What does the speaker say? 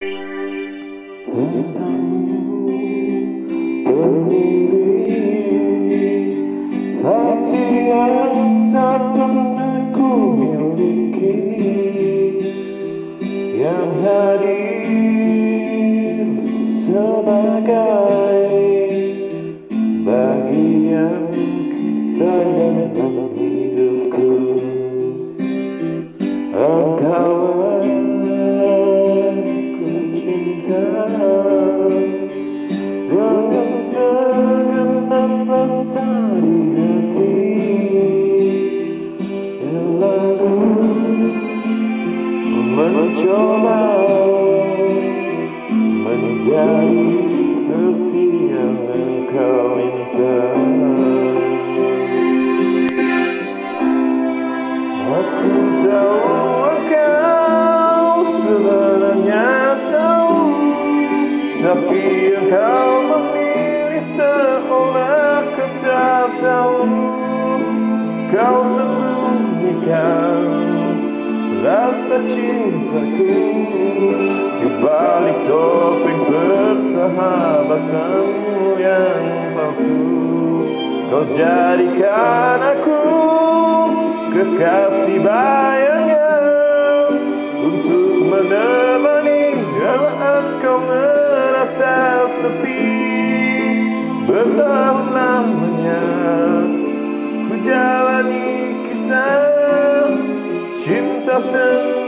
Padamu pemilik hati yang tak pernah ku miliki, yang hadir sebagai bagian kisah dalam hidupku. Engkau aku cinta dengan segenap rasa di hati, yang lalu mencoba menjadi seperti yang engkau minta. Aku tahu engkau sebenarnya tahu, tapi engkau memilih seolah kau tak tahu. Kau sembunyikan rasa cintaku di balik topeng persahabatanmu yang palsu. Kau jadikan aku kekasih bayangan untuk menemani saat kau merasa sepi. Bertahun lamanya ku jalani kisah cinta sendiri.